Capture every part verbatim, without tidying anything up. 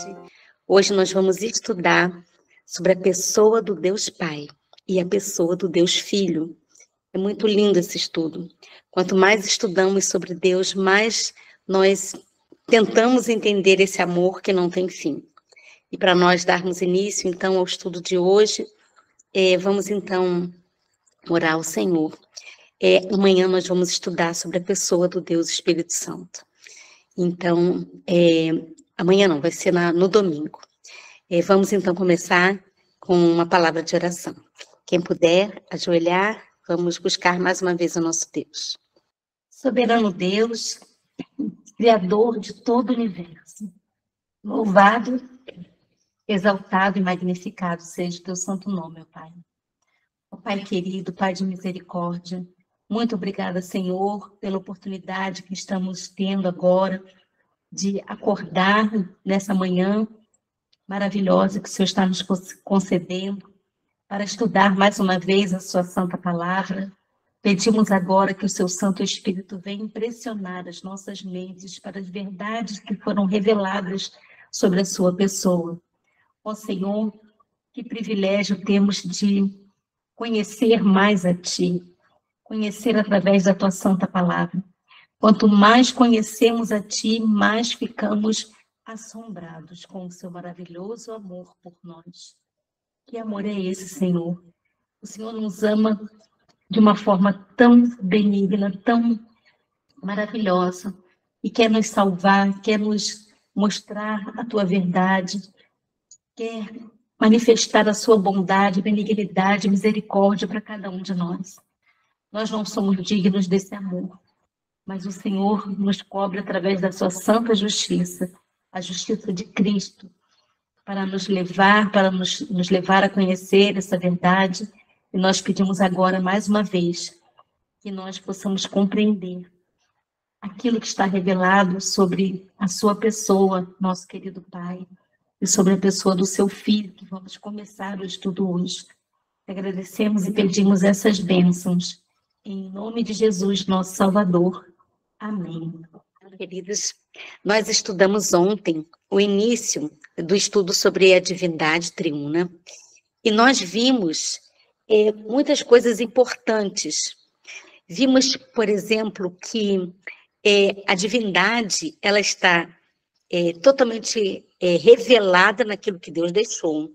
tarde. Hoje nós vamos estudar sobre a pessoa do Deus Pai e a pessoa do Deus Filho. É muito lindo esse estudo. Quanto mais estudamos sobre Deus, mais nós tentamos entender esse amor que não tem fim. E para nós darmos início, então, ao estudo de hoje, é, vamos, então, orar ao Senhor. É, amanhã nós vamos estudar sobre a pessoa do Deus Espírito Santo. Então, é, amanhã não, vai ser na, no domingo. É, vamos, então, começar com uma palavra de oração. Quem puder ajoelhar, vamos buscar mais uma vez o nosso Deus. Soberano Deus, Criador de todo o universo, louvado, exaltado e magnificado seja o teu santo nome, meu Pai. Ó Pai querido, Pai de misericórdia, muito obrigada, Senhor, pela oportunidade que estamos tendo agora de acordar nessa manhã maravilhosa que o Senhor está nos concedendo para estudar mais uma vez a sua santa palavra. Pedimos agora que o seu Santo Espírito venha impressionar as nossas mentes para as verdades que foram reveladas sobre a sua pessoa. Ó Senhor, que privilégio temos de conhecer mais a Ti, conhecer através da Tua santa palavra. Quanto mais conhecemos a Ti, mais ficamos assombrados com o Seu maravilhoso amor por nós. Que amor é esse, Senhor? O Senhor nos ama de uma forma tão benigna, tão maravilhosa, e quer nos salvar, quer nos mostrar a Tua verdade, quer manifestar a Sua bondade, benignidade, misericórdia para cada um de nós. Nós não somos dignos desse amor, mas o Senhor nos cobre através da Sua santa justiça, a justiça de Cristo, para nos levar, para nos, nos levar a conhecer essa verdade. E nós pedimos agora, mais uma vez, que nós possamos compreender aquilo que está revelado sobre a sua pessoa, nosso querido Pai, e sobre a pessoa do seu Filho, que vamos começar o estudo hoje. Agradecemos e pedimos essas bênçãos. Em nome de Jesus, nosso Salvador. Amém. Queridos, nós estudamos ontem o início do estudo sobre a divindade triuna e nós vimos é, muitas coisas importantes. Vimos, por exemplo, que é, a divindade ela está é, totalmente é, revelada naquilo que Deus deixou,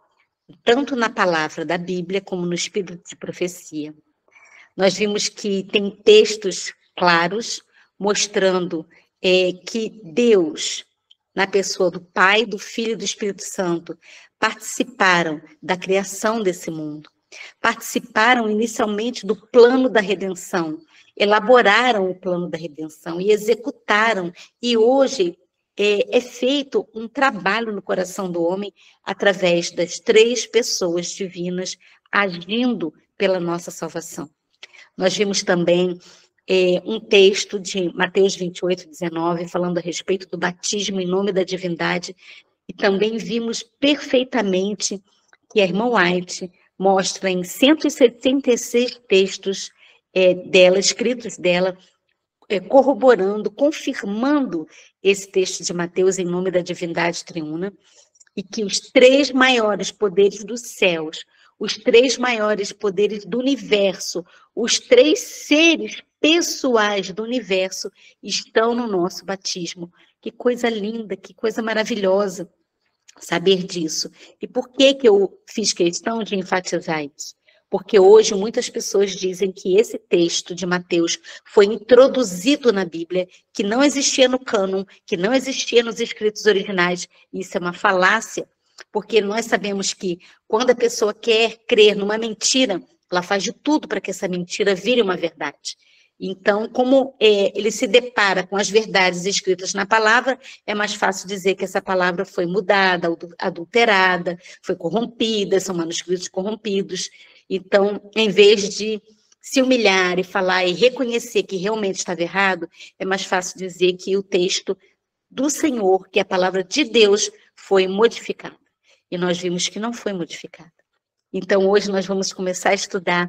tanto na palavra da Bíblia como no espírito de profecia. Nós vimos que tem textos claros mostrando é, que Deus, na pessoa do Pai, do Filho e do Espírito Santo, participaram da criação desse mundo, participaram inicialmente do plano da redenção, elaboraram o plano da redenção e executaram, e hoje é, é feito um trabalho no coração do homem através das três pessoas divinas agindo pela nossa salvação. Nós vimos também é, um texto de Mateus vinte e oito, dezenove, falando a respeito do batismo em nome da divindade, e também vimos perfeitamente que a irmã White mostra em cento e setenta e seis textos é, dela, escritos dela, é, corroborando, confirmando esse texto de Mateus em nome da divindade triuna, e que os três maiores poderes dos céus, os três maiores poderes do universo, os três seres pessoais do universo estão no nosso batismo. Que coisa linda, que coisa maravilhosa saber disso. E por que que eu fiz questão de enfatizar isso? Porque hoje muitas pessoas dizem que esse texto de Mateus foi introduzido na Bíblia, que não existia no cânon, que não existia nos escritos originais. Isso é uma falácia, porque nós sabemos que quando a pessoa quer crer numa mentira, ela faz de tudo para que essa mentira vire uma verdade. Então, como é, ele se depara com as verdades escritas na palavra, é mais fácil dizer que essa palavra foi mudada, adulterada, foi corrompida, são manuscritos corrompidos. Então, em vez de se humilhar e falar e reconhecer que realmente estava errado, é mais fácil dizer que o texto do Senhor, que é a palavra de Deus, foi modificado. E nós vimos que não foi modificada. Então, hoje nós vamos começar a estudar.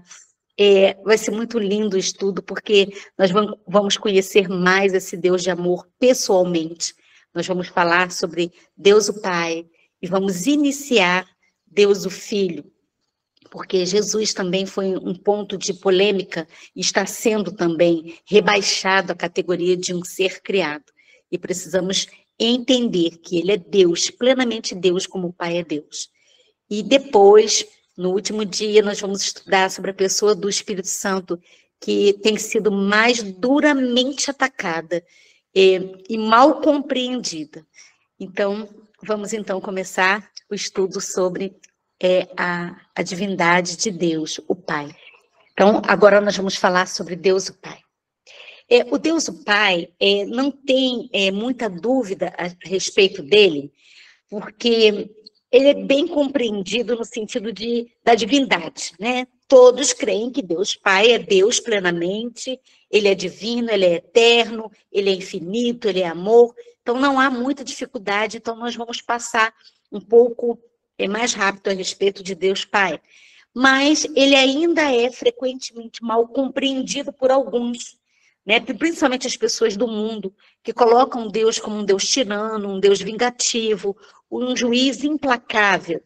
É, vai ser muito lindo o estudo, porque nós vamos conhecer mais esse Deus de amor pessoalmente, nós vamos falar sobre Deus o Pai e vamos iniciar Deus o Filho, porque Jesus também foi um ponto de polêmica e está sendo também rebaixado à categoria de um ser criado. E precisamos entender que ele é Deus, plenamente Deus, como o Pai é Deus. E depois, no último dia, nós vamos estudar sobre a pessoa do Espírito Santo, que tem sido mais duramente atacada e, e mal compreendida. Então, vamos então começar o estudo sobre é, a, a divindade de Deus, o Pai. Então, agora nós vamos falar sobre Deus, o Pai. É, o Deus, o Pai, é, não tem é, muita dúvida a respeito dele, porque ele é bem compreendido no sentido de, da divindade, né? Todos creem que Deus Pai é Deus plenamente, ele é divino, ele é eterno, ele é infinito, ele é amor. Então, não há muita dificuldade, então nós vamos passar um pouco é, mais rápido a respeito de Deus Pai. Mas ele ainda é frequentemente mal compreendido por alguns, né? Principalmente as pessoas do mundo, que colocam Deus como um Deus tirano, um Deus vingativo, um juiz implacável.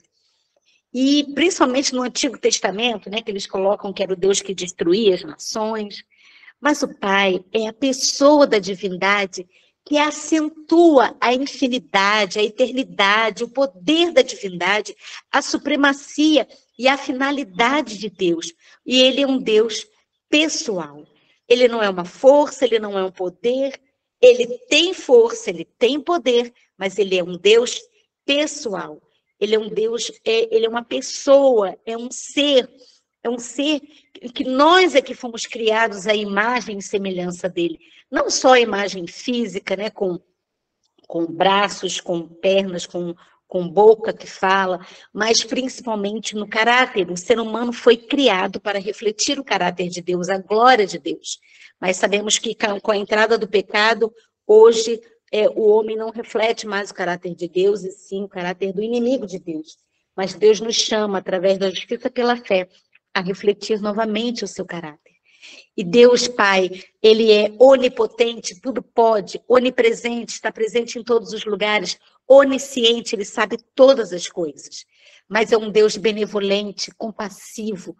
E principalmente no Antigo Testamento, né, que eles colocam que era o Deus que destruía as nações. Mas o Pai é a pessoa da divindade que acentua a infinidade, a eternidade, o poder da divindade, a supremacia e a finalidade de Deus. E ele é um Deus pessoal. Ele não é uma força, ele não é um poder, ele tem força, ele tem poder, mas ele é um Deus pessoal. Ele é um Deus, é, ele é uma pessoa, é um ser, é um ser que nós é que fomos criados à imagem e semelhança dele. Não só a imagem física, né, com, com braços, com pernas, com, com boca que fala, mas principalmente no caráter. O ser humano foi criado para refletir o caráter de Deus, a glória de Deus. Mas sabemos que com a entrada do pecado, hoje é, o homem não reflete mais o caráter de Deus, e sim o caráter do inimigo de Deus. Mas Deus nos chama, através da justiça pela fé, a refletir novamente o seu caráter. E Deus Pai, ele é onipotente, tudo pode, onipresente, está presente em todos os lugares, onisciente, ele sabe todas as coisas. Mas é um Deus benevolente, compassivo,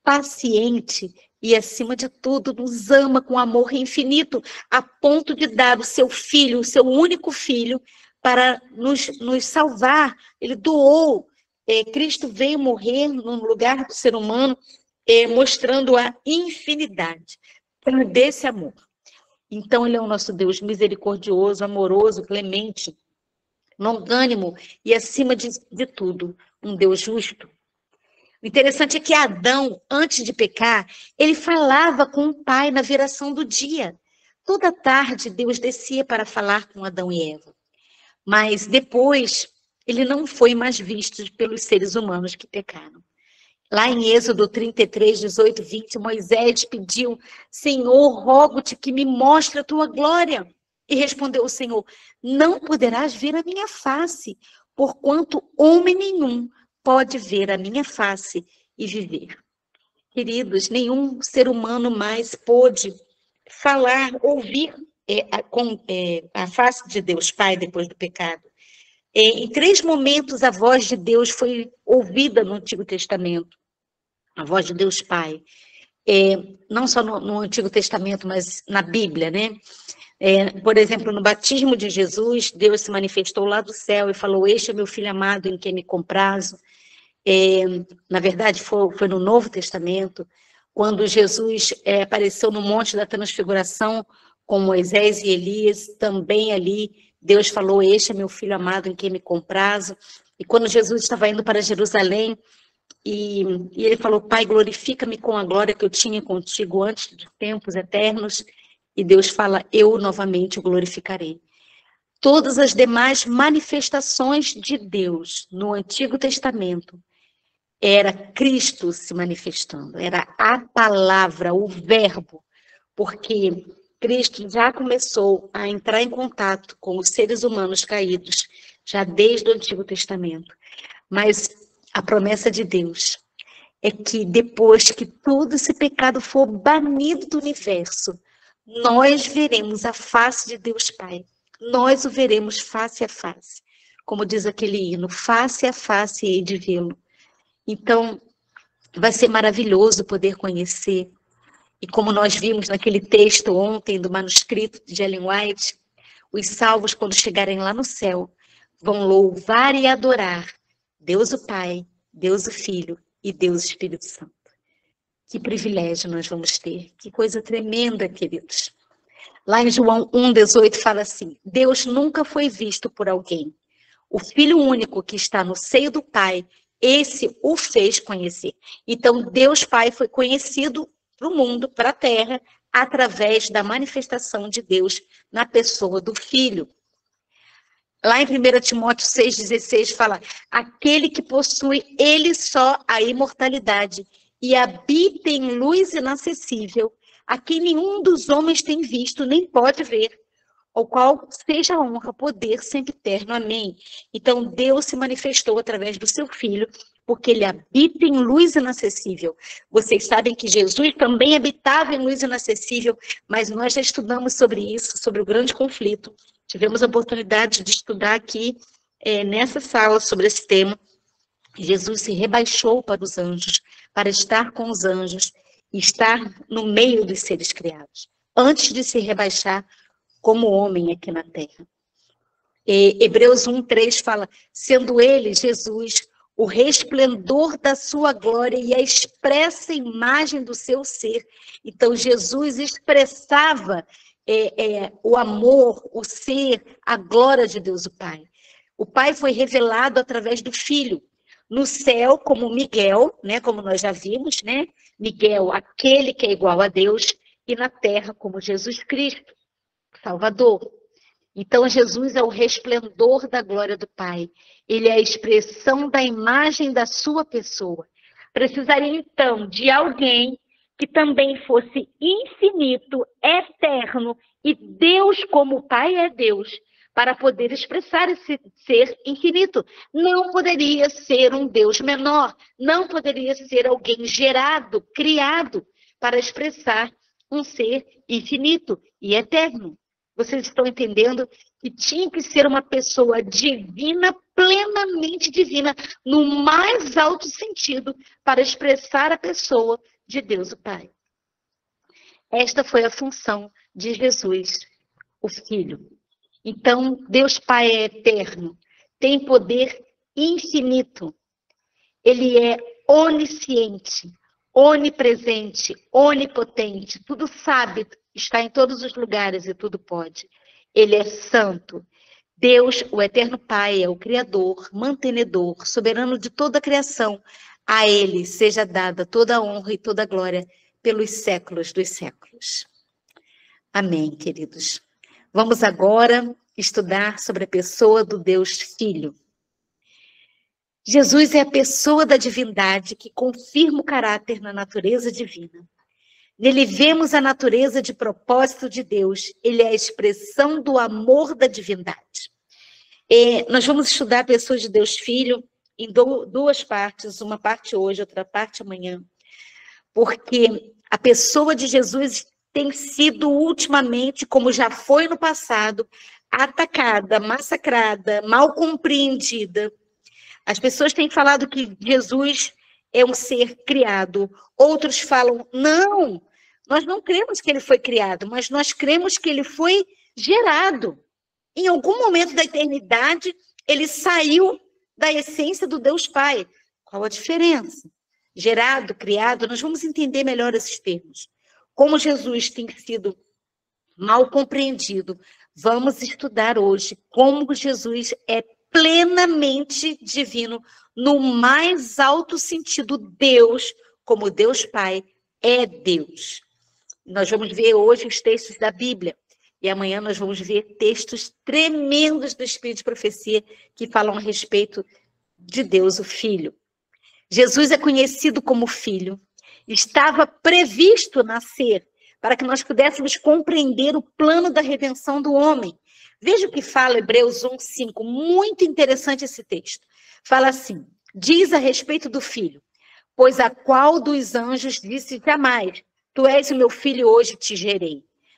paciente e, acima de tudo, nos ama com amor infinito, a ponto de dar o seu filho, o seu único filho, para nos, nos salvar. Ele doou, é, Cristo veio morrer no lugar do ser humano, é, mostrando a infinidade desse amor. Então, ele é o nosso Deus misericordioso, amoroso, clemente, longânimo e, acima de, de tudo, um Deus justo. O interessante é que Adão, antes de pecar, ele falava com o Pai na viração do dia. Toda tarde, Deus descia para falar com Adão e Eva. Mas depois, ele não foi mais visto pelos seres humanos que pecaram. Lá em Êxodo trinta e três, dezoito, vinte, Moisés pediu: Senhor, rogo-te que me mostre a tua glória. E respondeu o Senhor: não poderás ver a minha face, porquanto homem nenhum pode ver a minha face e viver. Queridos, nenhum ser humano mais pôde falar, ouvir é, a, com, é, a face de Deus Pai depois do pecado. É, em três momentos a voz de Deus foi ouvida no Antigo Testamento. A voz de Deus Pai. É, não só no, no Antigo Testamento, mas na Bíblia, né? É, por exemplo, no batismo de Jesus, Deus se manifestou lá do céu e falou: este é meu filho amado em quem me comprazo. É, na verdade, foi, foi no Novo Testamento, quando Jesus é, apareceu no Monte da Transfiguração com Moisés e Elias, também ali Deus falou: este é meu filho amado em quem me comprazo. E quando Jesus estava indo para Jerusalém, e, e ele falou: Pai, glorifica-me com a glória que eu tinha contigo antes de tempos eternos. E Deus fala: eu novamente o glorificarei. Todas as demais manifestações de Deus no Antigo Testamento era Cristo se manifestando, era a palavra, o verbo, porque Cristo já começou a entrar em contato com os seres humanos caídos, já desde o Antigo Testamento. Mas a promessa de Deus é que depois que todo esse pecado for banido do universo, nós veremos a face de Deus Pai nós o veremos face a face. Como diz aquele hino, face a face hei de vê-lo. Então, vai ser maravilhoso poder conhecer. E como nós vimos naquele texto ontem do manuscrito de Ellen White, os salvos, quando chegarem lá no céu, vão louvar e adorar Deus o Pai, Deus o Filho e Deus o Espírito Santo. Que privilégio nós vamos ter, que coisa tremenda, queridos. Lá em João um, dezoito fala assim, Deus nunca foi visto por alguém. O Filho único que está no seio do Pai, esse o fez conhecer. Então, Deus Pai foi conhecido para o mundo, para a terra, através da manifestação de Deus na pessoa do Filho. Lá em primeira Timóteo seis, dezesseis fala, aquele que possui ele só a imortalidade e habita em luz inacessível, a quem nenhum dos homens tem visto, nem pode ver, ao qual seja a honra, poder, sempre eterno. Amém. Então, Deus se manifestou através do seu Filho, porque ele habita em luz inacessível. Vocês sabem que Jesus também habitava em luz inacessível, mas nós já estudamos sobre isso, sobre o grande conflito. Tivemos a oportunidade de estudar aqui, é, nessa sala, sobre esse tema. Jesus se rebaixou para os anjos, para estar com os anjos, e estar no meio dos seres criados, antes de se rebaixar como homem aqui na terra. E Hebreus um, três fala, sendo ele, Jesus, o resplendor da sua glória e a expressa imagem do seu ser. Então, Jesus expressava é, é, o amor, o ser, a glória de Deus o Pai. O Pai foi revelado através do Filho. No céu, como Miguel, né, como nós já vimos, né? Miguel, aquele que é igual a Deus, e na terra, como Jesus Cristo, Salvador. Então, Jesus é o resplendor da glória do Pai. Ele é a expressão da imagem da sua pessoa. Precisaria, então, de alguém que também fosse infinito, eterno, e Deus como Pai é Deus, para poder expressar esse ser infinito. Não poderia ser um Deus menor, não poderia ser alguém gerado, criado, para expressar um ser infinito e eterno. Vocês estão entendendo que tinha que ser uma pessoa divina, plenamente divina, no mais alto sentido, para expressar a pessoa de Deus o Pai. Esta foi a função de Jesus, o Filho. Então, Deus Pai é eterno, tem poder infinito. Ele é onisciente, onipresente, onipotente, tudo sabe, está em todos os lugares e tudo pode. Ele é santo. Deus, o eterno Pai, é o Criador, mantenedor, soberano de toda a criação. A Ele seja dada toda a honra e toda a glória pelos séculos dos séculos. Amém, queridos. Vamos agora estudar sobre a pessoa do Deus Filho. Jesus é a pessoa da divindade que confirma o caráter na natureza divina. Nele vemos a natureza de propósito de Deus. Ele é a expressão do amor da divindade. E nós vamos estudar a pessoa de Deus Filho em duas partes, uma parte hoje, outra parte amanhã, porque a pessoa de Jesus tem sido ultimamente, como já foi no passado, atacada, massacrada, mal compreendida. As pessoas têm falado que Jesus é um ser criado. Outros falam, não, nós não cremos que ele foi criado, mas nós cremos que ele foi gerado. Em algum momento da eternidade, ele saiu da essência do Deus Pai. Qual a diferença? Gerado, criado, nós vamos entender melhor esses termos. Como Jesus tem sido mal compreendido, vamos estudar hoje como Jesus é plenamente divino, no mais alto sentido. Deus, como Deus Pai, é Deus. Nós vamos ver hoje os textos da Bíblia, e amanhã nós vamos ver textos tremendos do Espírito de Profecia que falam a respeito de Deus, o Filho. Jesus é conhecido como Filho. Estava previsto nascer para que nós pudéssemos compreender o plano da redenção do homem. Veja o que fala Hebreus um, cinco, muito interessante esse texto. Fala assim, diz a respeito do Filho, pois a qual dos anjos disse jamais, tu és o meu filho, hoje te gerei.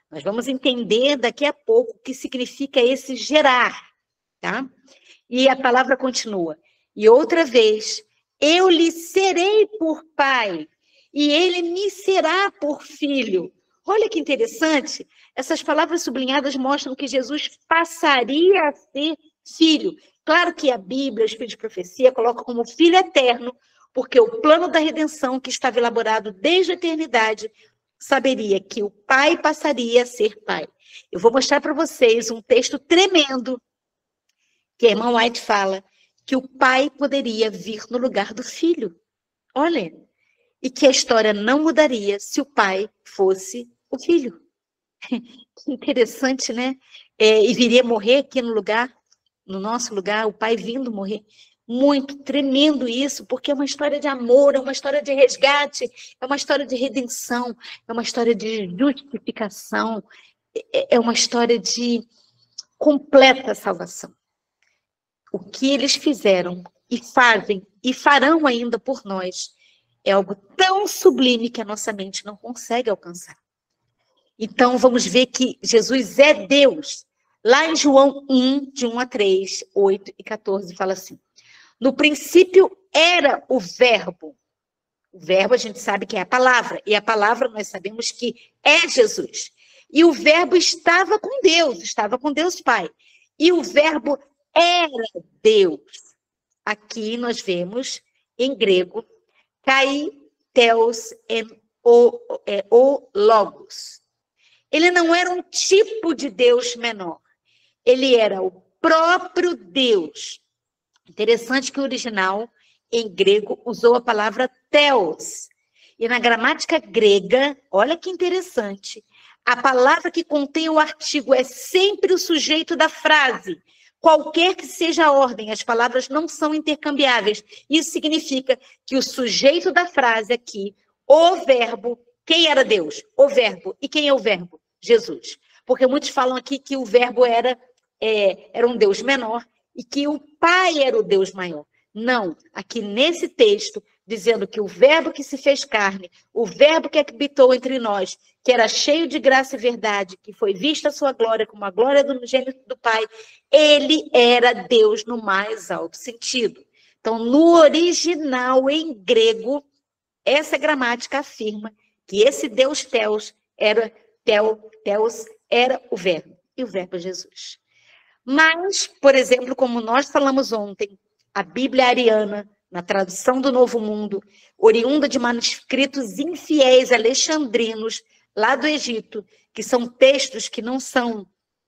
Nós vamos entender daqui a pouco o que significa esse gerar, tá? E a palavra continua. E outra vez, eu lhe serei por pai, e ele me será por filho. Olha que interessante. Essas palavras sublinhadas mostram que Jesus passaria a ser filho. Claro que a Bíblia, o Espírito de Profecia, coloca como filho eterno, porque o plano da redenção que estava elaborado desde a eternidade saberia que o pai passaria a ser pai. Eu vou mostrar para vocês um texto tremendo que a irmã White fala que o pai poderia vir no lugar do filho. Olha, e que a história não mudaria se o pai fosse o filho. Que interessante, né? É, e viria morrer aqui no lugar, no nosso lugar, o pai vindo morrer. Muito tremendo isso, porque é uma história de amor, é uma história de resgate, é uma história de redenção, é uma história de justificação, é, é uma história de completa salvação. O que eles fizeram e fazem e farão ainda por nós é algo tão sublime que a nossa mente não consegue alcançar. Então, vamos ver que Jesus é Deus. Lá em João um, de um a três, oito e quatorze, fala assim: no princípio era o verbo. O verbo a gente sabe que é a palavra, e a palavra nós sabemos que é Jesus. E o verbo estava com Deus, estava com Deus Pai. E o verbo era Deus. Aqui nós vemos, em grego, kai theos en o, é, o logos. Ele não era um tipo de Deus menor. Ele era o próprio Deus. Interessante que o original, em grego, usou a palavra theos. E na gramática grega, olha que interessante, a palavra que contém o artigo é sempre o sujeito da frase. Qualquer que seja a ordem, as palavras não são intercambiáveis. Isso significa que o sujeito da frase aqui, o verbo, quem era Deus? O verbo. E quem é o verbo? Jesus. Porque muitos falam aqui que o verbo era, é, era um Deus menor e que o Pai era o Deus maior. Não, aqui nesse texto, dizendo que o verbo que se fez carne, o verbo que habitou entre nós, que era cheio de graça e verdade, que foi vista a sua glória como a glória do gênito do Pai, ele era Deus no mais alto sentido. Então, no original, em grego, essa gramática afirma que esse Deus Theos era, Theos era o verbo, e o verbo é Jesus. Mas, por exemplo, como nós falamos ontem, a Bíblia ariana, na tradução do Novo Mundo, oriunda de manuscritos infiéis alexandrinos, lá do Egito, que são textos que não são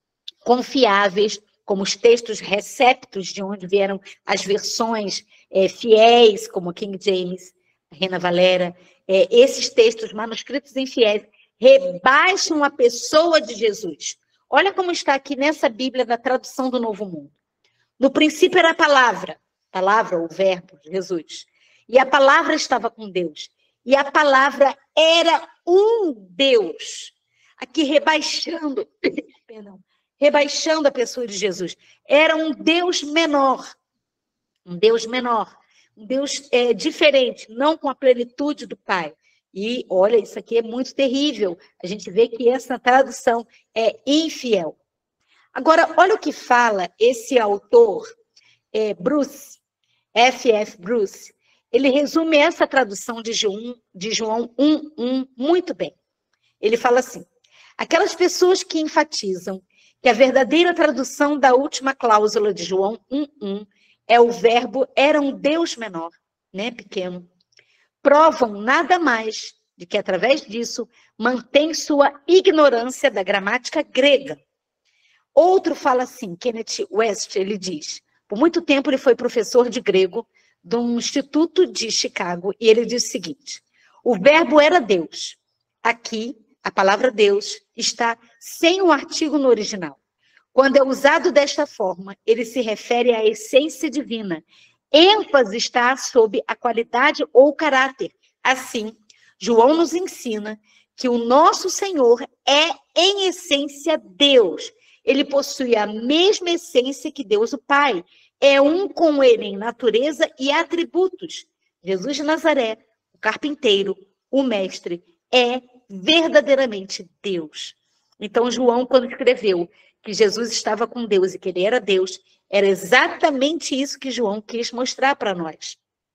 confiáveis, como os textos receptos, de onde vieram as versões é, fiéis, como King James, Reina Valera. É, esses textos, manuscritos infiéis, rebaixam a pessoa de Jesus. Olha como está aqui nessa Bíblia da tradução do Novo Mundo. No princípio era a palavra, palavra, o verbo, Jesus. E a palavra estava com Deus. E a palavra era um Deus. Aqui rebaixando, perdão, rebaixando a pessoa de Jesus. Era um Deus menor. Um Deus menor. Um Deus é, diferente, não com a plenitude do Pai. E, olha, isso aqui é muito terrível. A gente vê que essa tradução é infiel. Agora, olha o que fala esse autor, é, Bruce, F F Bruce. Ele resume essa tradução de João, de João um, um muito bem. Ele fala assim: aquelas pessoas que enfatizam que a verdadeira tradução da última cláusula de João um, um é o verbo era um Deus menor, né, pequeno, provam nada mais de que, através disso, mantém sua ignorância da gramática grega. Outro fala assim, Kenneth West, ele diz, por muito tempo ele foi professor de grego de um instituto de Chicago, e ele diz o seguinte: o verbo era Deus. Aqui, a palavra Deus está sem o artigo no original. Quando é usado desta forma, ele se refere à essência divina. ênfase está sob a qualidade ou caráter. Assim, João nos ensina que o nosso Senhor é, em essência, Deus. Ele possui a mesma essência que Deus o Pai. É um com ele em natureza e atributos. Jesus de Nazaré, o carpinteiro, o mestre, é verdadeiramente Deus. Então, João, quando escreveu que Jesus estava com Deus e que ele era Deus, era exatamente isso que João quis mostrar para nós.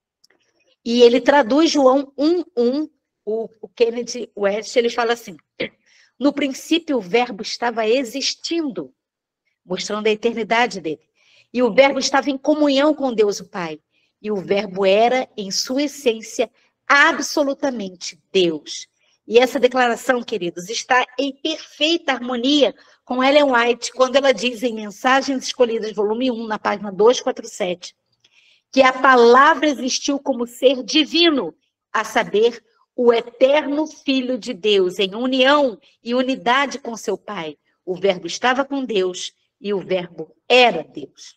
E ele traduz João um, um, o, o Kennedy West, ele fala assim, no princípio o verbo estava existindo, mostrando a eternidade dele. E o verbo estava em comunhão com Deus o Pai. E o verbo era, em sua essência, absolutamente Deus. E essa declaração, queridos, está em perfeita harmonia com Ellen White, quando ela diz em Mensagens Escolhidas, volume um, na página duzentos e quarenta e sete, que a palavra existiu como ser divino, a saber, o eterno Filho de Deus, em união e unidade com seu Pai. O verbo estava com Deus e o verbo era Deus.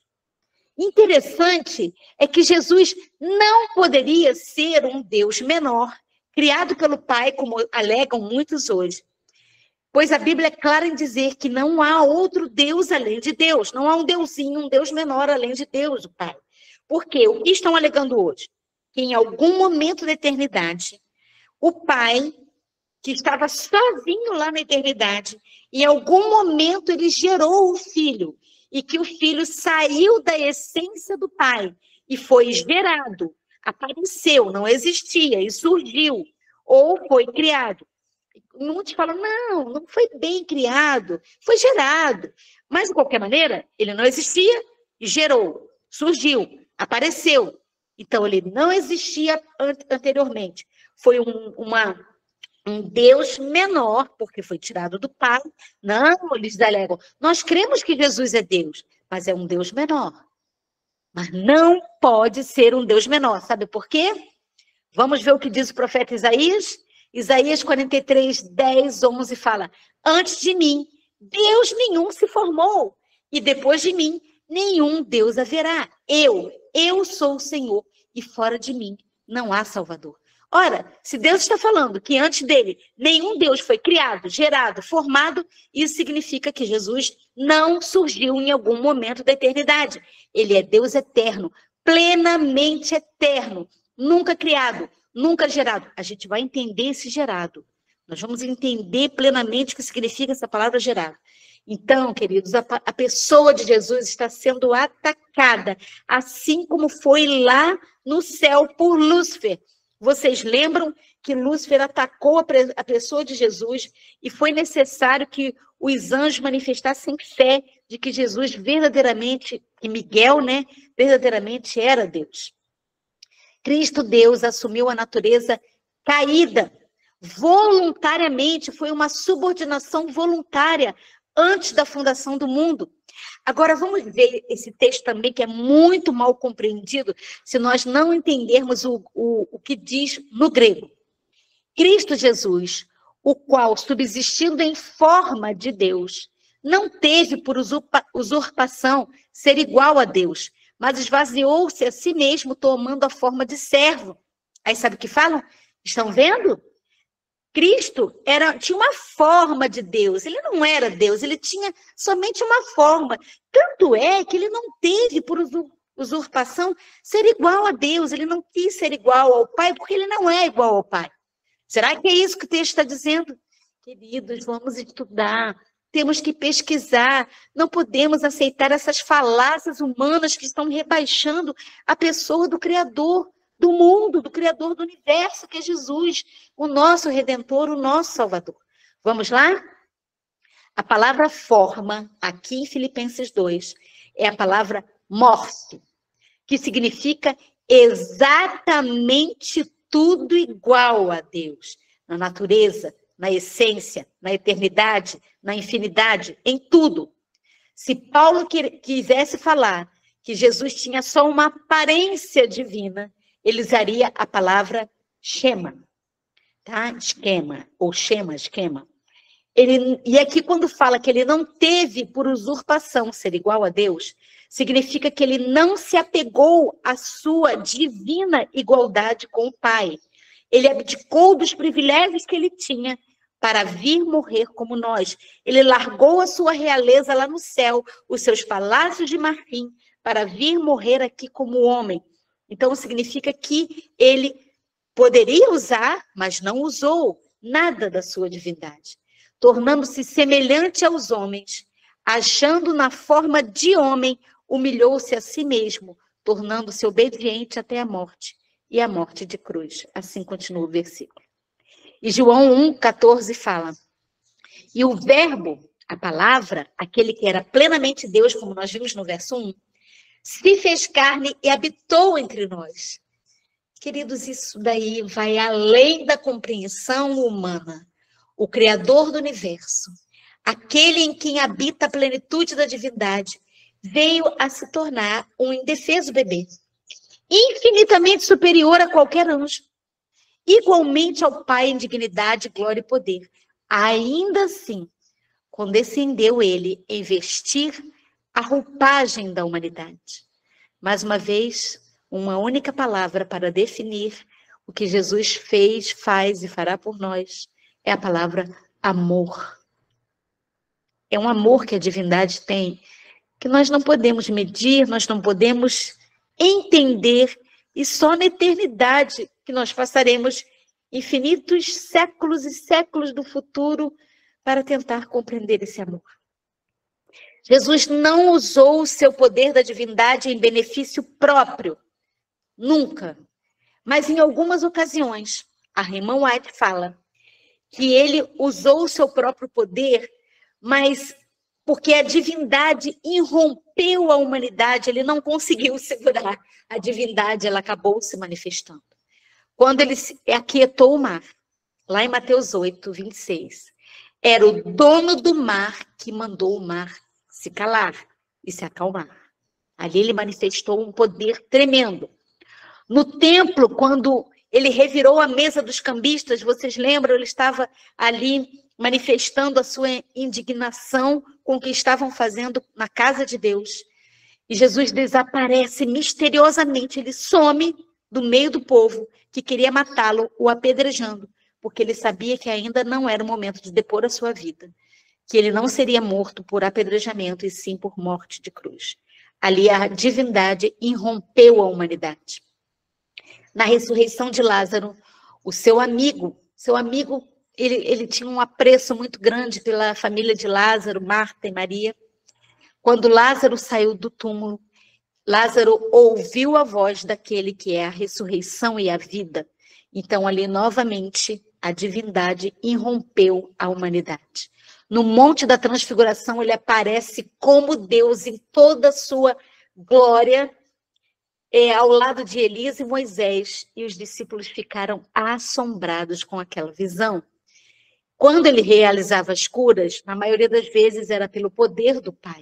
Interessante é que Jesus não poderia ser um Deus menor, criado pelo Pai, como alegam muitos hoje, pois a Bíblia é clara em dizer que não há outro Deus além de Deus, não há um deusinho, um Deus menor além de Deus, o Pai. Por quê? O que estão alegando hoje? Que em algum momento da eternidade, o Pai, que estava sozinho lá na eternidade, em algum momento ele gerou o Filho, e que o Filho saiu da essência do Pai e foi gerado, apareceu, não existia, e surgiu, ou foi criado. Muitos falam, não, não foi bem criado, foi gerado. Mas, de qualquer maneira, ele não existia e gerou, surgiu, apareceu. Então, ele não existia anteriormente. Foi um, uma... um Deus menor, porque foi tirado do Pai. Não, eles alegam, nós cremos que Jesus é Deus, mas é um Deus menor. Mas não pode ser um Deus menor. Sabe por quê? Vamos ver o que diz o profeta Isaías? Isaías quarenta e três, dez, onze fala, antes de mim, Deus nenhum se formou, e depois de mim, nenhum Deus haverá. Eu, eu sou o Senhor, e fora de mim não há Salvador. Ora, se Deus está falando que antes dele nenhum Deus foi criado, gerado, formado, isso significa que Jesus não surgiu em algum momento da eternidade. Ele é Deus eterno, plenamente eterno, nunca criado, nunca gerado. A gente vai entender esse gerado. Nós vamos entender plenamente o que significa essa palavra gerado. Então, queridos, a, a pessoa de Jesus está sendo atacada, assim como foi lá no céu por Lúcifer. Vocês lembram que Lúcifer atacou a pessoa de Jesus e foi necessário que os anjos manifestassem fé de que Jesus verdadeiramente, e Miguel, né, verdadeiramente era Deus. Cristo Deus assumiu a natureza caída, voluntariamente, foi uma subordinação voluntária antes da fundação do mundo. Agora, vamos ver esse texto também, que é muito mal compreendido, se nós não entendermos o, o, o que diz no grego. Cristo Jesus, o qual, subsistindo em forma de Deus, não teve por usurpa, usurpação ser igual a Deus, mas esvaziou-se a si mesmo, tomando a forma de servo. Aí sabe o que falam? Estão vendo? Cristo era, tinha uma forma de Deus, ele não era Deus, ele tinha somente uma forma. Tanto é que ele não teve por usurpação ser igual a Deus, ele não quis ser igual ao Pai, porque ele não é igual ao Pai. Será que é isso que o texto está dizendo? Queridos, vamos estudar, temos que pesquisar, não podemos aceitar essas falácias humanas que estão rebaixando a pessoa do Criador do mundo, do Criador do universo, que é Jesus, o nosso Redentor, o nosso Salvador. Vamos lá? A palavra forma, aqui em Filipenses dois, é a palavra morfe, que significa exatamente tudo igual a Deus, na natureza, na essência, na eternidade, na infinidade, em tudo. Se Paulo quisesse falar que Jesus tinha só uma aparência divina, ele usaria a palavra schema, tá? Esquema, ou schema, esquema. Ele, e aqui quando fala que ele não teve por usurpação ser igual a Deus, significa que ele não se apegou à sua divina igualdade com o Pai. Ele abdicou dos privilégios que ele tinha para vir morrer como nós. Ele largou a sua realeza lá no céu, os seus palácios de marfim, para vir morrer aqui como homem. Então, significa que ele poderia usar, mas não usou nada da sua divindade. tornando-se semelhante aos homens, achando na forma de homem, humilhou-se a si mesmo, tornando-se obediente até a morte, e a morte de cruz. Assim continua o versículo. E João um, quatorze fala, e o verbo, a palavra, aquele que era plenamente Deus, como nós vimos no verso um, se fez carne e habitou entre nós. Queridos, isso daí vai além da compreensão humana. O Criador do universo, aquele em quem habita a plenitude da divindade, veio a se tornar um indefeso bebê, infinitamente superior a qualquer anjo, igualmente ao Pai em dignidade, glória e poder. Ainda assim, condescendeu ele em vestir a roupagem da humanidade. Mais uma vez, uma única palavra para definir o que Jesus fez, faz e fará por nós é a palavra amor. É um amor que a divindade tem, que nós não podemos medir, nós não podemos entender, e só na eternidade que nós passaremos infinitos séculos e séculos do futuro para tentar compreender esse amor. Jesus não usou o seu poder da divindade em benefício próprio, nunca. Mas em algumas ocasiões, a Raymond White fala que ele usou o seu próprio poder, mas porque a divindade irrompeu a humanidade, ele não conseguiu segurar a divindade, ela acabou se manifestando. Quando ele aquietou o mar, lá em Mateus oito, vinte e seis, era o dono do mar que mandou o mar se calar e se acalmar. Ali ele manifestou um poder tremendo. No templo, quando ele revirou a mesa dos cambistas, vocês lembram? Ele estava ali manifestando a sua indignação com o que estavam fazendo na casa de Deus. E Jesus desaparece misteriosamente, ele some do meio do povo que queria matá-lo, o apedrejando, porque ele sabia que ainda não era o momento de depor a sua vida, que ele não seria morto por apedrejamento e sim por morte de cruz. Ali a divindade irrompeu a humanidade. Na ressurreição de Lázaro, o seu amigo, seu amigo, ele, ele tinha um apreço muito grande pela família de Lázaro, Marta e Maria. Quando Lázaro saiu do túmulo, Lázaro ouviu a voz daquele que é a ressurreição e a vida. Então, ali, novamente, a divindade irrompeu a humanidade. No Monte da Transfiguração, ele aparece como Deus em toda a sua glória, é, ao lado de Elias e Moisés, e os discípulos ficaram assombrados com aquela visão. Quando ele realizava as curas, na maioria das vezes era pelo poder do Pai.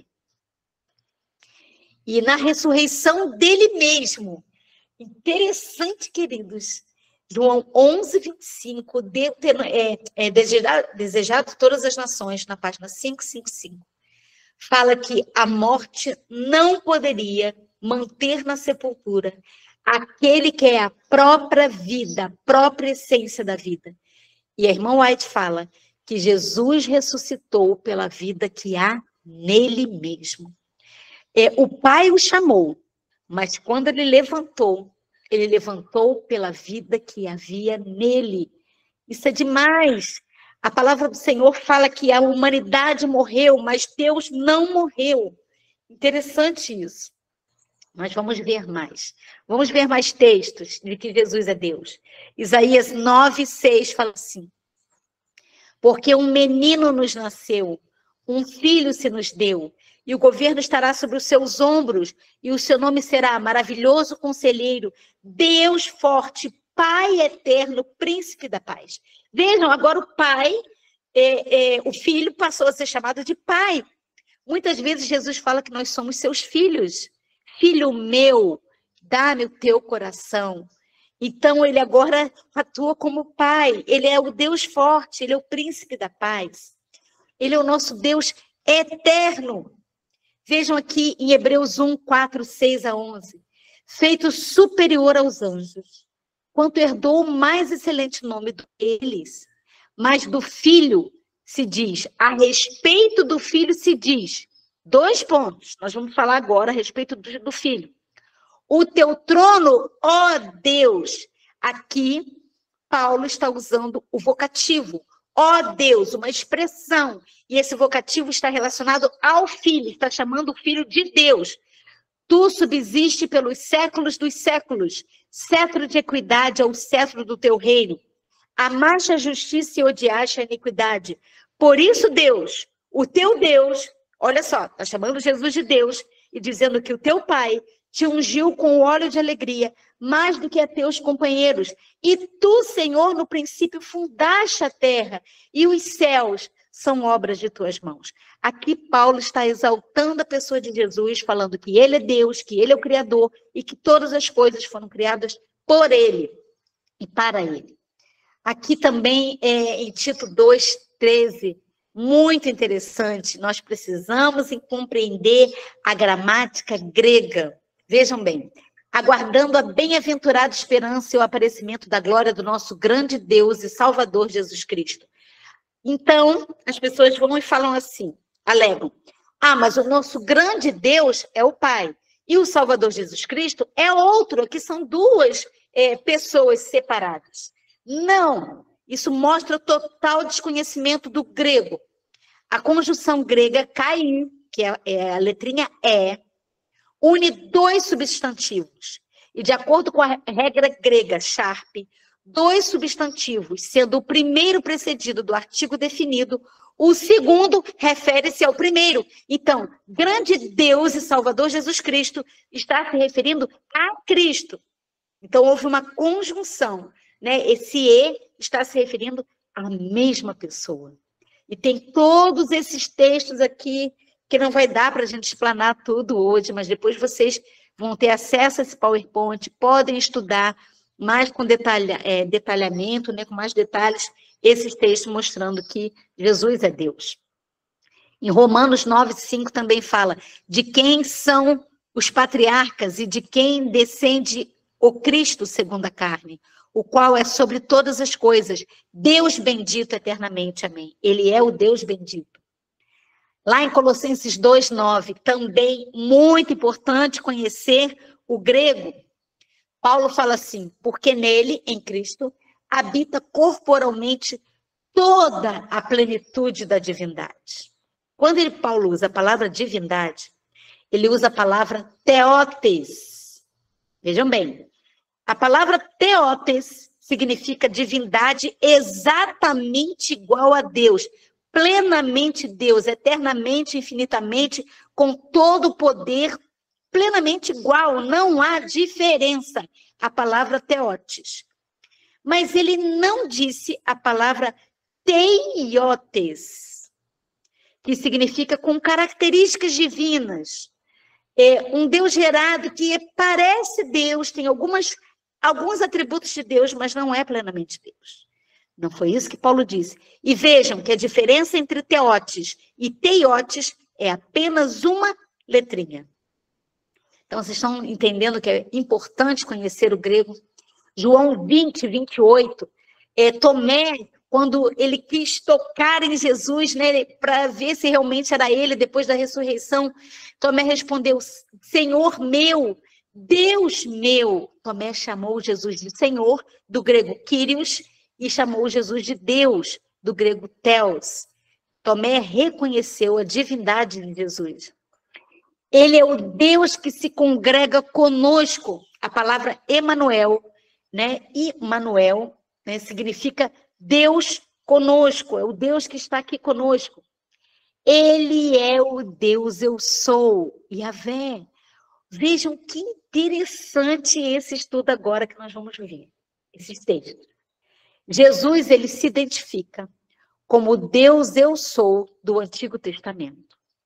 E na ressurreição dele mesmo, interessante, queridos, João onze, vinte e cinco, de, é, é, desejado, desejado todas as nações, na página quinhentos e cinquenta e cinco, fala que a morte não poderia manter na sepultura aquele que é a própria vida, a própria essência da vida. E a irmã White fala que Jesus ressuscitou pela vida que há nele mesmo. É, o Pai o chamou, mas quando ele levantou, ele levantou pela vida que havia nele. Isso é demais. A palavra do Senhor fala que a humanidade morreu, mas Deus não morreu. Interessante isso. Mas vamos ver mais. Vamos ver mais textos de que Jesus é Deus. Isaías nove, seis fala assim: porque um menino nos nasceu, um filho se nos deu, e o governo estará sobre os seus ombros, e o seu nome será Maravilhoso Conselheiro, Deus Forte, Pai Eterno, Príncipe da Paz. Vejam, agora o pai, é, é, o filho passou a ser chamado de pai. Muitas vezes Jesus fala que nós somos seus filhos. Filho meu, dá-me o teu coração. Então, ele agora atua como pai. Ele é o Deus forte, ele é o príncipe da paz. Ele é o nosso Deus eterno. Vejam aqui em Hebreus um, quatro, seis a onze. Feito superior aos anjos, quanto herdou o mais excelente nome deles. Mas do filho se diz, a respeito do filho se diz, dois pontos, nós vamos falar agora a respeito do, do filho. O teu trono, ó Deus. Aqui, Paulo está usando o vocativo. Ó Deus, uma expressão. E esse vocativo está relacionado ao Filho, está chamando o Filho de Deus. Tu subsiste pelos séculos dos séculos. Cetro de equidade é o cetro do teu reino. Amaste a justiça e odiaste a iniquidade. Por isso, Deus, o teu Deus, olha só, está chamando Jesus de Deus e dizendo que o teu Pai te ungiu com óleo de alegria, mais do que a teus companheiros. E tu, Senhor, no princípio fundaste a terra, e os céus são obras de tuas mãos. Aqui Paulo está exaltando a pessoa de Jesus, falando que ele é Deus, que ele é o Criador, e que todas as coisas foram criadas por ele e para ele. Aqui também, é, em Tito dois, treze, muito interessante, nós precisamos compreender a gramática grega. Vejam bem, aguardando a bem-aventurada esperança e o aparecimento da glória do nosso grande Deus e Salvador Jesus Cristo. Então, as pessoas vão e falam assim, alegam, ah, mas o nosso grande Deus é o Pai, e o Salvador Jesus Cristo é outro, que são duas é, pessoas separadas. Não, isso mostra total desconhecimento do grego. A conjunção grega cair, que é, é a letrinha E, une dois substantivos. E de acordo com a regra grega Sharp, dois substantivos, sendo o primeiro precedido do artigo definido, o segundo refere-se ao primeiro. Então, grande Deus e Salvador Jesus Cristo está se referindo a Cristo. Então, houve uma conjunção, né? Esse E está se referindo à mesma pessoa. E tem todos esses textos aqui, que não vai dar para a gente explanar tudo hoje, mas depois vocês vão ter acesso a esse PowerPoint, podem estudar mais com detalha, é, detalhamento, né, com mais detalhes, esses textos mostrando que Jesus é Deus. Em Romanos nove, cinco também fala de quem são os patriarcas e de quem descende o Cristo segundo a carne, o qual é sobre todas as coisas, Deus bendito eternamente, amém. Ele é o Deus bendito. Lá em Colossenses dois, nove, também muito importante conhecer o grego. Paulo fala assim, porque nele, em Cristo, habita corporalmente toda a plenitude da divindade. Quando ele, Paulo usa a palavra divindade, ele usa a palavra theotes. Vejam bem, a palavra theotes significa divindade exatamente igual a Deus, plenamente Deus, eternamente, infinitamente, com todo o poder, plenamente igual, não há diferença. A palavra theotes. Mas ele não disse a palavra theiotes, que significa com características divinas. É um Deus gerado que parece Deus, tem algumas, alguns atributos de Deus, mas não é plenamente Deus. Não foi isso que Paulo disse. E vejam que a diferença entre theotes e theiotes é apenas uma letrinha. Então, vocês estão entendendo que é importante conhecer o grego. João vinte, vinte e oito, é, Tomé, quando ele quis tocar em Jesus, né, para ver se realmente era ele depois da ressurreição, Tomé respondeu, Senhor meu, Deus meu. Tomé chamou Jesus de Senhor, do grego Kyrios, e chamou Jesus de Deus, do grego Theos. Tomé reconheceu a divindade de Jesus. Ele é o Deus que se congrega conosco. A palavra Emanuel, né? Immanuel, né? Significa Deus conosco. É o Deus que está aqui conosco. Ele é o Deus eu sou, Yahvé. Vejam que interessante esse estudo agora que nós vamos ver. Esses textos. Jesus, ele se identifica como o Deus eu sou do Antigo Testamento.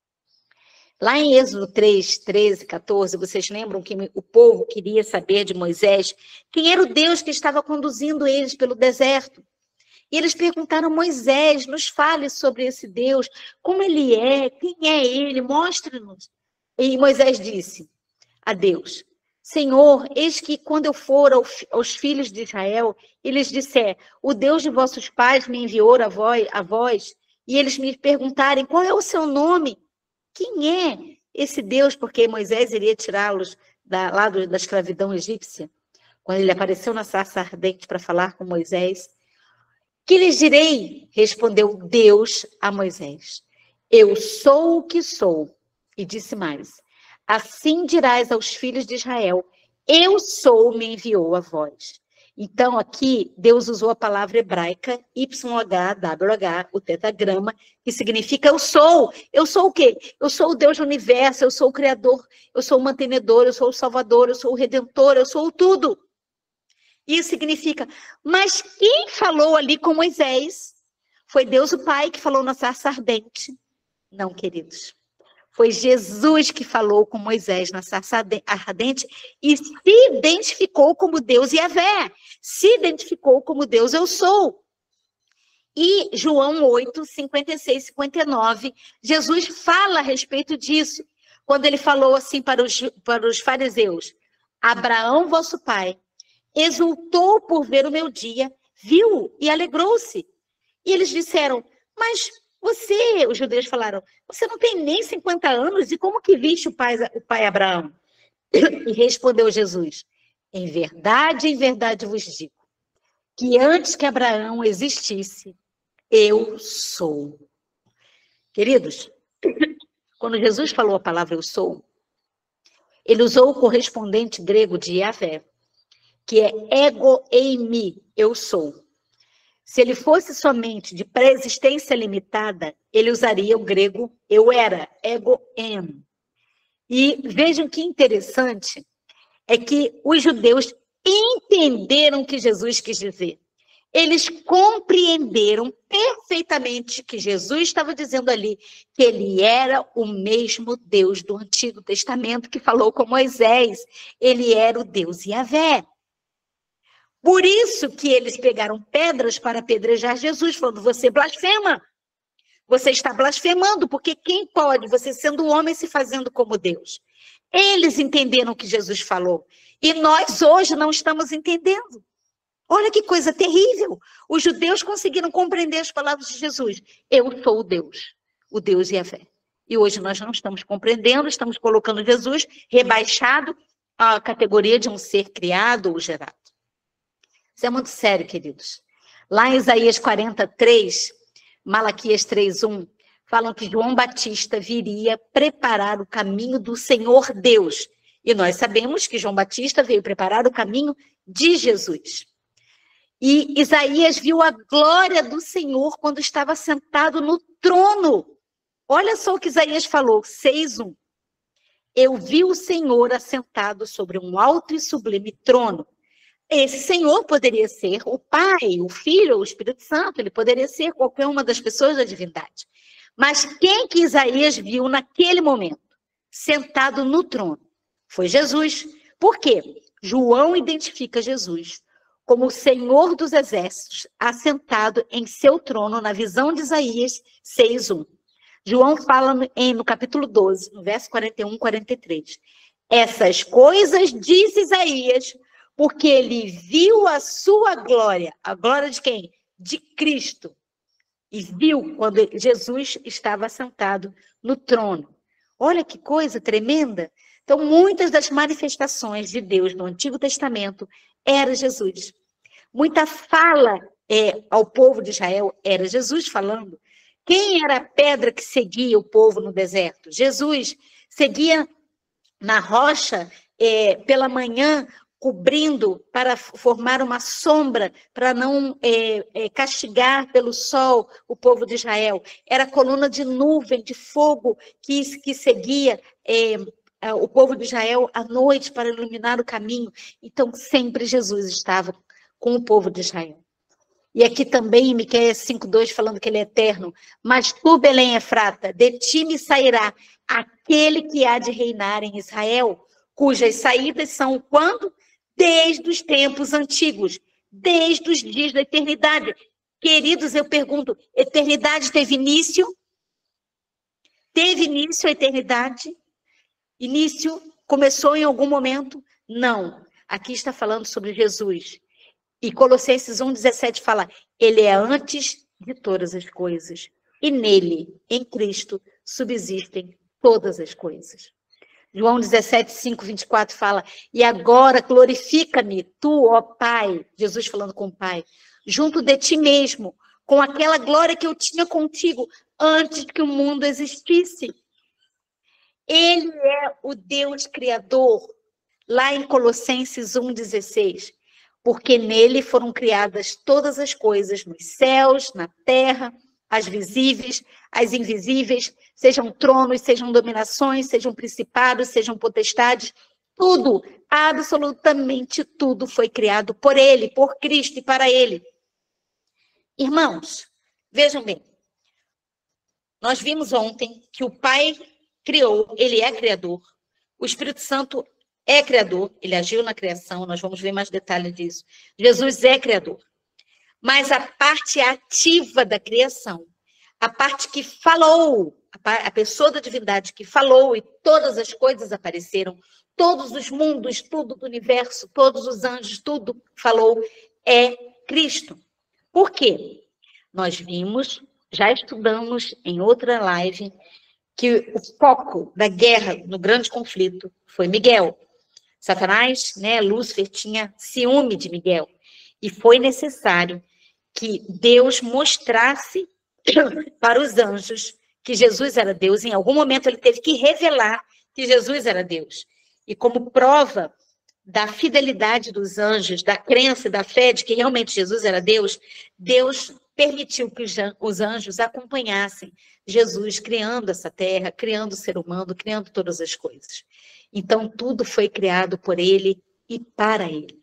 Lá em Êxodo três, treze, quatorze, vocês lembram que o povo queria saber de Moisés quem era o Deus que estava conduzindo eles pelo deserto. E eles perguntaram, Moisés, nos fale sobre esse Deus, como ele é, quem é ele, mostre-nos. E Moisés disse a Deus, Senhor, eis que quando eu for aos filhos de Israel, eles disser, o Deus de vossos pais me enviou a vós, a vós, e eles me perguntarem, qual é o seu nome? Quem é esse Deus? Porque Moisés iria tirá-los da, lá do, da escravidão egípcia, quando ele apareceu na sarça ardente para falar com Moisés. Que lhes direi? Respondeu Deus a Moisés. Eu sou o que sou. E disse mais, assim dirás aos filhos de Israel, eu sou, me enviou a vós. Então, aqui, Deus usou a palavra hebraica Y H W H, o tetragrama, que significa eu sou. Eu sou o quê? Eu sou o Deus do universo, eu sou o Criador, eu sou o mantenedor, eu sou o Salvador, eu sou o Redentor, eu sou o tudo. Isso significa, mas quem falou ali com Moisés? Foi Deus o Pai que falou na sarça ardente? Não, queridos. Foi Jesus que falou com Moisés na sarça ardente e se identificou como Deus Yahvé. Se identificou como Deus eu sou. E João oito, cinquenta e seis, cinquenta e nove, Jesus fala a respeito disso. Quando ele falou assim para os, para os fariseus, Abraão, vosso pai, exultou por ver o meu dia, viu e alegrou-se. E eles disseram, mas você, os judeus falaram, você não tem nem cinquenta anos, e como que viste o pai, o pai Abraão? E respondeu Jesus, em verdade, em verdade vos digo, que antes que Abraão existisse, eu sou. Queridos, quando Jesus falou a palavra eu sou, ele usou o correspondente grego de Yahvé, que é ego eimi, eu sou. Se ele fosse somente de pré-existência limitada, ele usaria o grego eu era, ego em. E vejam que interessante é que os judeus entenderam o que Jesus quis dizer. Eles compreenderam perfeitamente que Jesus estava dizendo ali que ele era o mesmo Deus do Antigo Testamento que falou com Moisés. Ele era o Deus Yahvé. Por isso que eles pegaram pedras para apedrejar Jesus, falando, você blasfema. Você está blasfemando, porque quem pode, você sendo homem, se fazendo como Deus? Eles entenderam o que Jesus falou. E nós hoje não estamos entendendo. Olha que coisa terrível. Os judeus conseguiram compreender as palavras de Jesus. Eu sou o Deus, o Deus Yahvé. E hoje nós não estamos compreendendo, estamos colocando Jesus rebaixado à categoria de um ser criado ou gerado. Isso é muito sério, queridos. Lá em Isaías quarenta e três, Malaquias três, um, falam que João Batista viria preparar o caminho do Senhor Deus. E nós sabemos que João Batista veio preparar o caminho de Jesus. E Isaías viu a glória do Senhor quando estava sentado no trono. Olha só o que Isaías falou, seis, um. Eu vi o Senhor assentado sobre um alto e sublime trono. Esse Senhor poderia ser o Pai, o Filho, o Espírito Santo, ele poderia ser qualquer uma das pessoas da divindade. Mas quem que Isaías viu naquele momento, sentado no trono? Foi Jesus. Por quê? João identifica Jesus como o Senhor dos Exércitos, assentado em seu trono, na visão de Isaías seis, um. João fala no, em, no capítulo doze, no verso quarenta e um, quarenta e três. Essas coisas diz Isaías, porque ele viu a sua glória. A glória de quem? De Cristo. E viu quando Jesus estava sentado no trono. Olha que coisa tremenda. Então, muitas das manifestações de Deus no Antigo Testamento era Jesus. Muita fala é, ao povo de Israel era Jesus falando. Quem era a pedra que seguia o povo no deserto? Jesus seguia na rocha é, pela manhã, cobrindo para formar uma sombra, para não é, é, castigar pelo sol o povo de Israel. Era a coluna de nuvem, de fogo, que, que seguia é, o povo de Israel à noite para iluminar o caminho. Então, sempre Jesus estava com o povo de Israel. E aqui também, em Miqueias cinco, dois, falando que ele é eterno. Mas tu, Belém Efrata, de ti me sairá aquele que há de reinar em Israel, cujas saídas são quando? Desde os tempos antigos, desde os dias da eternidade. Queridos, eu pergunto, eternidade teve início? Teve início a eternidade? Início começou em algum momento? Não. Aqui está falando sobre Jesus. E Colossenses um, dezessete fala, ele é antes de todas as coisas. E nele, em Cristo, subsistem todas as coisas. João dezessete, cinco, vinte e quatro fala, e agora glorifica-me, tu, ó Pai, Jesus falando com o Pai, junto de ti mesmo, com aquela glória que eu tinha contigo antes que o mundo existisse. Ele é o Deus Criador, lá em Colossenses um, dezesseis. Porque nele foram criadas todas as coisas, nos céus, na terra, as visíveis, as invisíveis, sejam tronos, sejam dominações, sejam principados, sejam potestades, tudo, absolutamente tudo foi criado por ele, por Cristo e para ele. Irmãos, vejam bem, nós vimos ontem que o Pai criou, ele é criador, o Espírito Santo é criador, ele agiu na criação, nós vamos ver mais detalhes disso. Jesus é criador. Mas a parte ativa da criação, a parte que falou, a pessoa da divindade que falou e todas as coisas apareceram, todos os mundos, tudo do universo, todos os anjos, tudo falou, é Cristo. Por quê? Nós vimos, já estudamos em outra live, que o foco da guerra, no grande conflito, foi Miguel. Satanás, né, Lúcifer, tinha ciúme de Miguel. E foi necessário que Deus mostrasse para os anjos que Jesus era Deus. Em algum momento ele teve que revelar que Jesus era Deus. E como prova da fidelidade dos anjos, da crença e da fé de que realmente Jesus era Deus, Deus permitiu que os anjos acompanhassem Jesus criando essa terra, criando o ser humano, criando todas as coisas. Então, tudo foi criado por ele e para ele.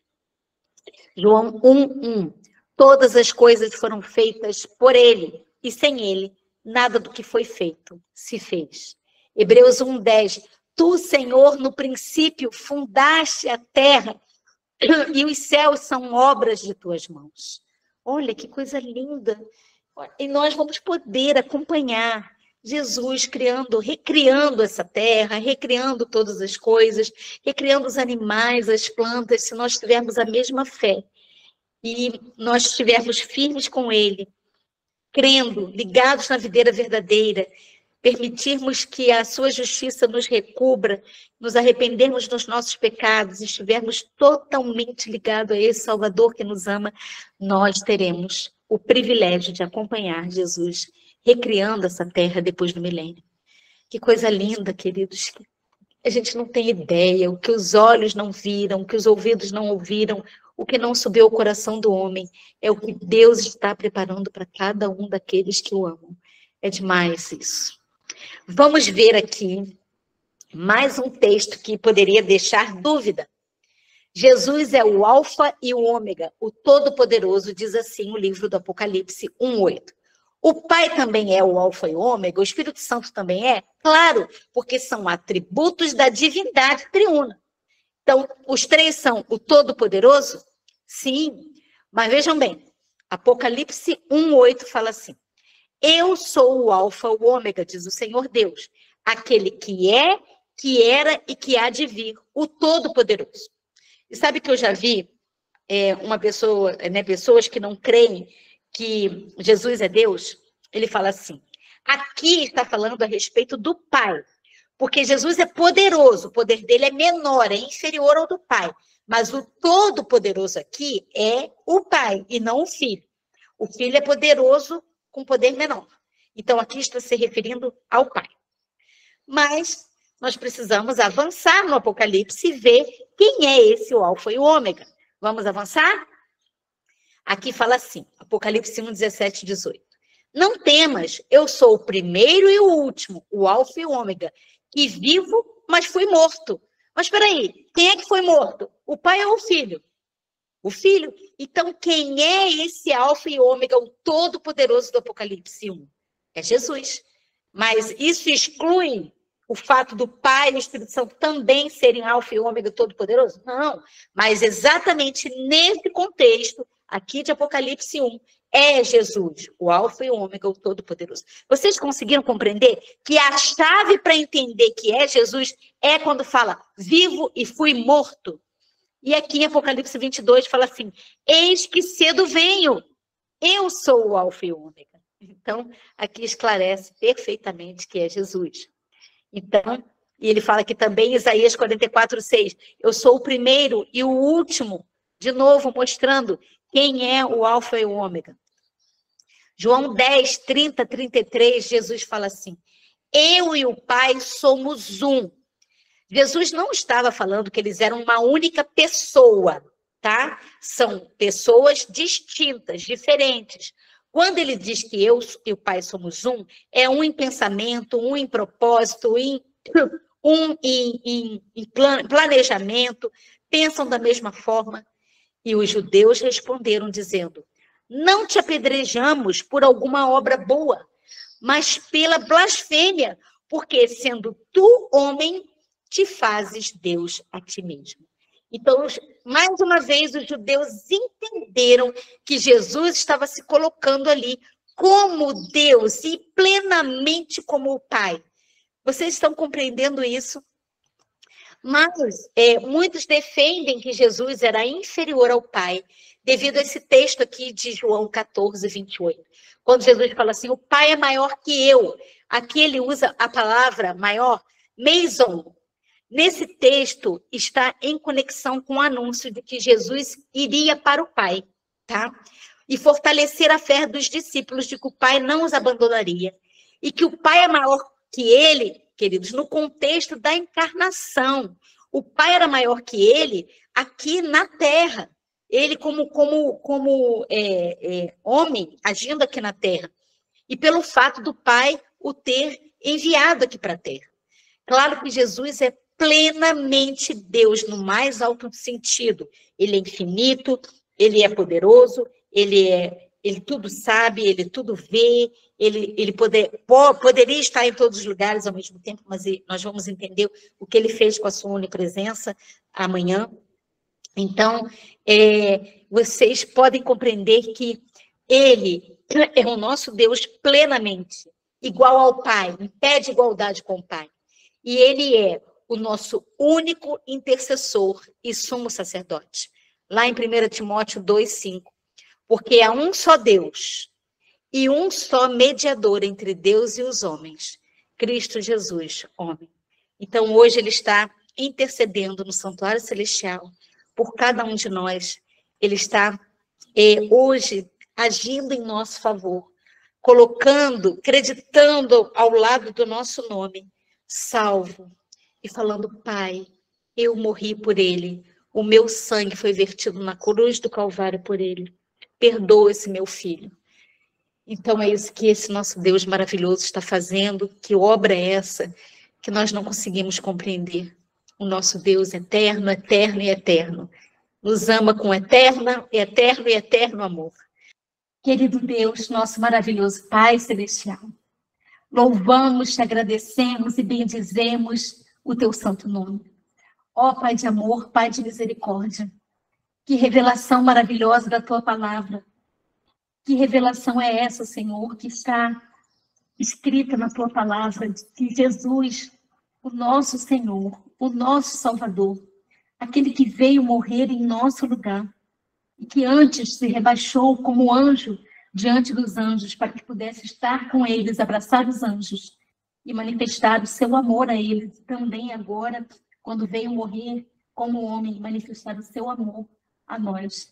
João um, um. Todas as coisas foram feitas por ele, e sem ele, nada do que foi feito se fez. Hebreus um, dez. Tu, Senhor, no princípio fundaste a terra, e os céus são obras de tuas mãos. Olha que coisa linda. E nós vamos poder acompanhar Jesus criando, recriando essa terra, recriando todas as coisas, recriando os animais, as plantas, se nós tivermos a mesma fé e nós estivermos firmes com ele, crendo, ligados na videira verdadeira, permitirmos que a sua justiça nos recubra, nos arrependermos dos nossos pecados, estivermos totalmente ligados a esse Salvador que nos ama, nós teremos o privilégio de acompanhar Jesus recriando essa terra depois do milênio. Que coisa linda, queridos. A gente não tem ideia, o que os olhos não viram, o que os ouvidos não ouviram, o que não subiu ao coração do homem, é o que Deus está preparando para cada um daqueles que o amam. É demais isso. Vamos ver aqui mais um texto que poderia deixar dúvida. Jesus é o alfa e o ômega, o todo-poderoso, diz assim o livro do Apocalipse um, oito. O Pai também é o alfa e o ômega, o Espírito Santo também é? Claro, porque são atributos da divindade triuna. Então, os três são o todo-poderoso? Sim, mas vejam bem, Apocalipse um, oito fala assim, eu sou o alfa, o ômega, diz o Senhor Deus, aquele que é, que era e que há de vir, o todo-poderoso. E sabe que eu já vi é, uma pessoa, né, pessoas que não creem que Jesus é Deus? Ele fala assim, aqui está falando a respeito do Pai, porque Jesus é poderoso, o poder dele é menor, é inferior ao do Pai, mas o todo-poderoso aqui é o Pai e não o Filho. O Filho é poderoso com poder menor. Então, aqui está se referindo ao Pai. Mas nós precisamos avançar no Apocalipse e ver quem é esse o Alfa e o Ômega. Vamos avançar? Aqui fala assim, Apocalipse um, dezessete, dezoito. Não temas, eu sou o primeiro e o último, o Alfa e o Ômega, que vivo, mas fui morto. Mas espera aí, quem é que foi morto? O Pai ou o Filho? O Filho. Então, quem é esse Alfa e Ômega, o Todo-Poderoso do Apocalipse um? É Jesus. Mas isso exclui o fato do Pai e o Espírito Santo também serem Alfa e Ômega Todo-Poderoso? Não. Mas exatamente nesse contexto, aqui de Apocalipse um, é Jesus, o Alfa e o Ômega, o Todo-Poderoso. Vocês conseguiram compreender que a chave para entender que é Jesus é quando fala, vivo e fui morto? E aqui em Apocalipse vinte e dois fala assim, eis que cedo venho, eu sou o Alfa e o Ômega. Então, aqui esclarece perfeitamente que é Jesus. Então, e ele fala aqui também, Isaías quarenta e quatro, seis, eu sou o primeiro e o último, de novo mostrando quem é o Alfa e o Ômega. João dez, trinta, trinta e três, Jesus fala assim, eu e o Pai somos um. Jesus não estava falando que eles eram uma única pessoa, tá? São pessoas distintas, diferentes. Quando ele diz que eu e o Pai somos um, é um em pensamento, um em propósito, em, um em, em, em planejamento, pensam da mesma forma. E os judeus responderam dizendo, não te apedrejamos por alguma obra boa, mas pela blasfêmia, porque sendo tu homem, te fazes Deus a ti mesmo. Então, mais uma vez, os judeus entenderam que Jesus estava se colocando ali como Deus e plenamente como o Pai. Vocês estão compreendendo isso? Mas é, muitos defendem que Jesus era inferior ao Pai, devido a esse texto aqui de João quatorze, vinte e oito. Quando Jesus fala assim, o Pai é maior que eu. Aqui ele usa a palavra maior, meison. Nesse texto está em conexão com o anúncio de que Jesus iria para o Pai, tá? E fortalecer a fé dos discípulos de que o Pai não os abandonaria. E que o Pai é maior que ele, queridos, no contexto da encarnação. O Pai era maior que ele aqui na Terra. Ele como, como, como é, é, homem, agindo aqui na Terra. E pelo fato do Pai o ter enviado aqui para a Terra. Claro que Jesus é plenamente Deus, no mais alto sentido. Ele é infinito, ele é poderoso, ele, é, ele tudo sabe, ele tudo vê, ele, ele poder, poderia estar em todos os lugares ao mesmo tempo, mas nós vamos entender o que ele fez com a sua onipresença amanhã. Então, é, vocês podem compreender que ele é o nosso Deus plenamente, igual ao Pai, em pé de igualdade com o Pai. E ele é o nosso único intercessor e sumo sacerdote. Lá em primeira Timóteo dois, cinco. Porque há um só Deus e um só mediador entre Deus e os homens, Cristo Jesus, homem. Então, hoje ele está intercedendo no santuário celestial por cada um de nós. Ele está é, hoje agindo em nosso favor, colocando, acreditando ao lado do nosso nome, salvo, e falando, Pai, eu morri por ele, o meu sangue foi vertido na cruz do Calvário por ele, perdoa esse meu filho. Então é isso que esse nosso Deus maravilhoso está fazendo, que obra é essa que nós não conseguimos compreender. O nosso Deus eterno, eterno e eterno, nos ama com eterna, eterno e eterno amor. Querido Deus, nosso maravilhoso Pai Celestial, louvamos, te agradecemos e bendizemos o teu santo nome. Ó Pai de amor, Pai de misericórdia, que revelação maravilhosa da tua palavra. Que revelação é essa, Senhor, que está escrita na tua palavra, de que Jesus, o nosso Senhor, o nosso Salvador, aquele que veio morrer em nosso lugar, e que antes se rebaixou como anjo diante dos anjos, para que pudesse estar com eles, abraçar os anjos, e manifestar o seu amor a eles, também agora, quando veio morrer como homem, manifestar o seu amor a nós.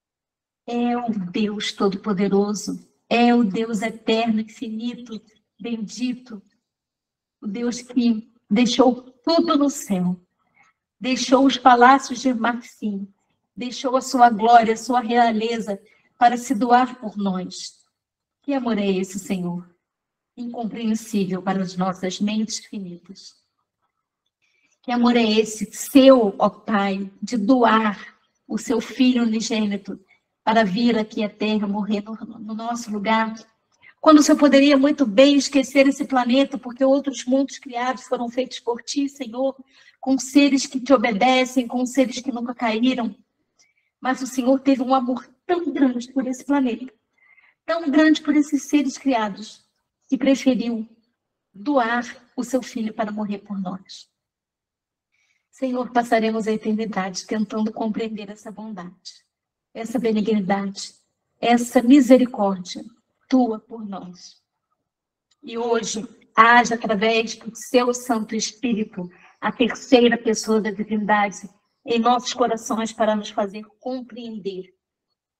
É o Deus Todo-Poderoso, é o Deus eterno, infinito, bendito, o Deus que deixou tudo no céu, deixou os palácios de marfim, deixou a sua glória, a sua realeza, para se doar por nós. Que amor é esse, Senhor? Incompreensível para as nossas mentes finitas. Que amor é esse seu, ó Pai, de doar o seu Filho unigênito para vir aqui à Terra, morrer no, no nosso lugar, quando o Senhor poderia muito bem esquecer esse planeta, porque outros mundos criados foram feitos por Ti, Senhor, com seres que Te obedecem, com seres que nunca caíram. Mas o Senhor teve um amor tão grande por esse planeta, tão grande por esses seres criados, que preferiu doar o seu Filho para morrer por nós. Senhor, passaremos a eternidade tentando compreender essa bondade, essa benignidade, essa misericórdia Tua por nós. E hoje, haja através do Seu Santo Espírito, a terceira pessoa da divindade, em nossos corações, para nos fazer compreender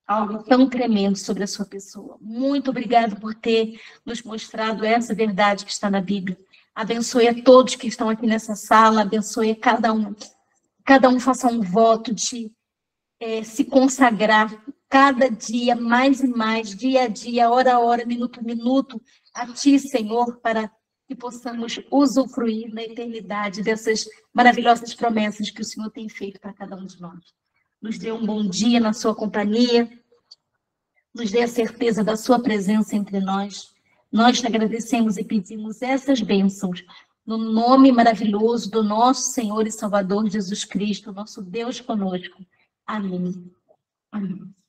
algo tão tremendo sobre a sua pessoa. Muito obrigado por ter nos mostrado essa verdade que está na Bíblia. Abençoe a todos que estão aqui nessa sala, abençoe a cada um. Cada um faça um voto de é, se consagrar cada dia, mais e mais, dia a dia, hora a hora, minuto a minuto, a Ti, Senhor, para que possamos usufruir na eternidade dessas maravilhosas promessas que o Senhor tem feito para cada um de nós. Nos dê um bom dia na sua companhia, nos dê a certeza da sua presença entre nós. Nós te agradecemos e pedimos essas bênçãos no nome maravilhoso do nosso Senhor e Salvador Jesus Cristo, nosso Deus conosco. Amém. Amém.